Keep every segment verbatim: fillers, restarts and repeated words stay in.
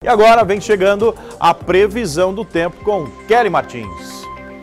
E agora vem chegando a previsão do tempo com Kelly Martins.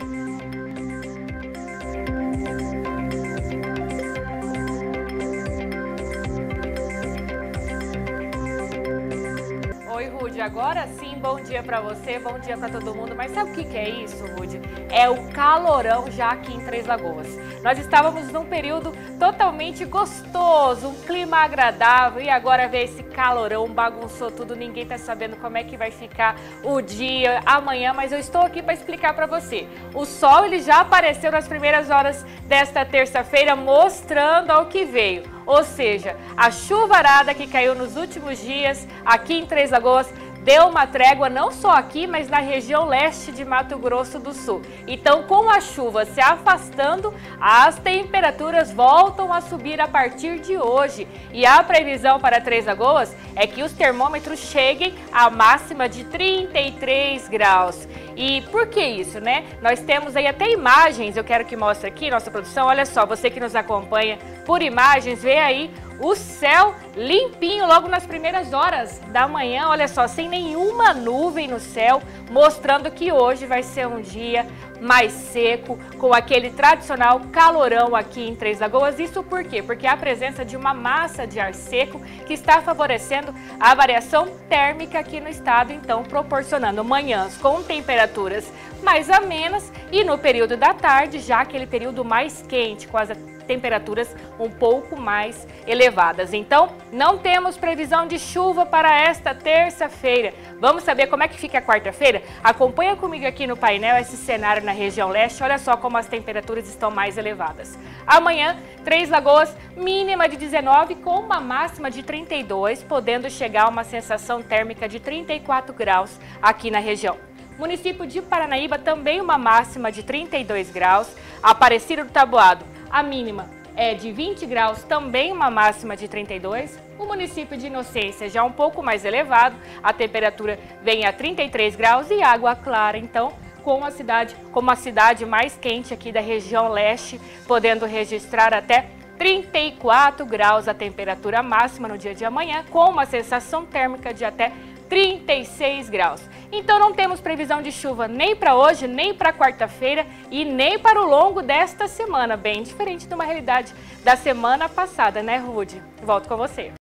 Oi, Rudy, agora sim, bom dia pra você, bom dia pra todo mundo. Mas sabe o que que é isso, Rudy? É o calorão já aqui em Três Lagoas. Nós estávamos num período totalmente gostoso, um clima agradável, e agora vê esse calorão, bagunçou tudo, ninguém tá sabendo como é que vai ficar o dia amanhã, mas eu estou aqui para explicar para você. O sol ele já apareceu nas primeiras horas desta terça-feira, mostrando ao que veio. Ou seja, a chuvarada que caiu nos últimos dias aqui em Três Lagoas deu uma trégua não só aqui, mas na região leste de Mato Grosso do Sul. Então, com a chuva se afastando, as temperaturas voltam a subir a partir de hoje. E a previsão para Três Lagoas é que os termômetros cheguem à máxima de trinta e três graus. E por que isso, né? Nós temos aí até imagens, eu quero que mostre aqui, nossa produção. Olha só, você que nos acompanha por imagens, vê aí o céu limpinho logo nas primeiras horas da manhã, olha só, sem nenhuma nuvem no céu, mostrando que hoje vai ser um dia mais seco, com aquele tradicional calorão aqui em Três Lagoas. Isso por quê? Porque há a presença de uma massa de ar seco que está favorecendo a variação térmica aqui no estado, então proporcionando manhãs com temperaturas mais amenas e no período da tarde já aquele período mais quente, com as temperaturas um pouco mais elevadas. Então, não temos previsão de chuva para esta terça-feira. Vamos saber como é que fica a quarta-feira? Acompanha comigo aqui no painel esse cenário na região leste. Olha só como as temperaturas estão mais elevadas. Amanhã, Três Lagoas, mínima de dezenove com uma máxima de trinta e dois, podendo chegar a uma sensação térmica de trinta e quatro graus aqui na região. Município de Paranaíba, também uma máxima de trinta e dois graus. Aparecida do Taboado, a mínima é de vinte graus, também uma máxima de trinta e dois. O município de Inocência já um pouco mais elevado, a temperatura vem a trinta e três graus e Água Clara, então, com a cidade, como a cidade mais quente aqui da região leste, podendo registrar até trinta e quatro graus a temperatura máxima no dia de amanhã, com uma sensação térmica de até trinta e seis graus. Então não temos previsão de chuva nem para hoje, nem para quarta-feira e nem para o longo desta semana, bem diferente de uma realidade da semana passada, né, Rudy? Volto com você.